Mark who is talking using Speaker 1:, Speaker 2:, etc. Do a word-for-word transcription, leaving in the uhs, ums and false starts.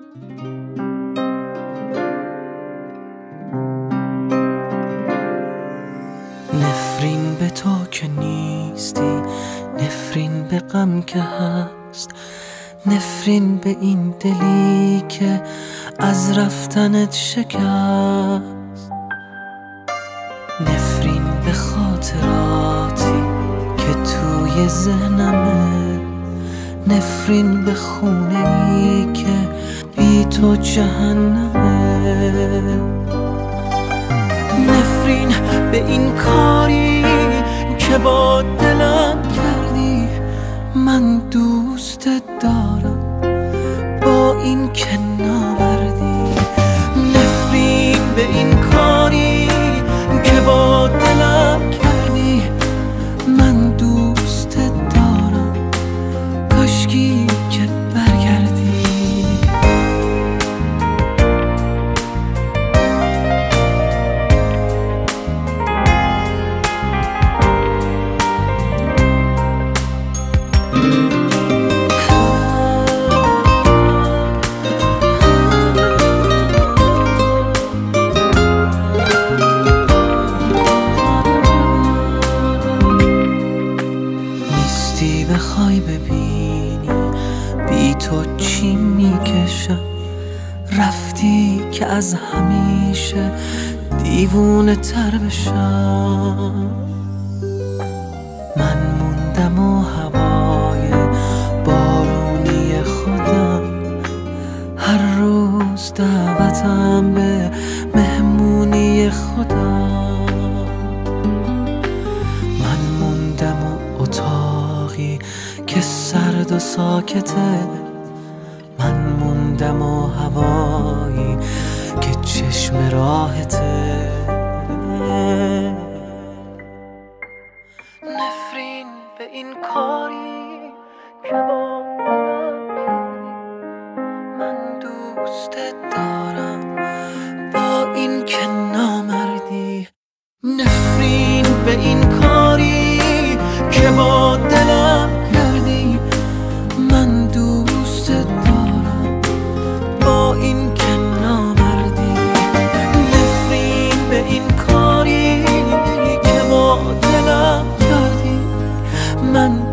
Speaker 1: نفرین به تو که نیستی، نفرین به غم که هست، نفرین به این دلی که از رفتنت شکست، نفرین به خاطراتی که توی ذهنمه، نفرین به خونه ای که بی تو جهنمه، نفرین به این کاری که با دلم کردی، من دوستت دارم با این که نامردی، نفرین به این کاری که با دلم کردی، من دوستت دارم کاشکی که برگردی. بخوای ببینی بی تو چی میکشم، رفتی که از همیشه دیوونه تر بشم، من موندم و هوای بارونی خودم، هر روز دعوتم به مهمونی خودم، من موندم و اتاقی که سرد و ساکته، من موندم و هوایی که چشم راحته، نفرین به این کاری که با دلم کردی، من دوستت دارم با این که نامردی، نفرین به این کاری که با دلم کردی، من دوستت دارم با این که نامردی، نفرین به این کاری که با دلم کردی، من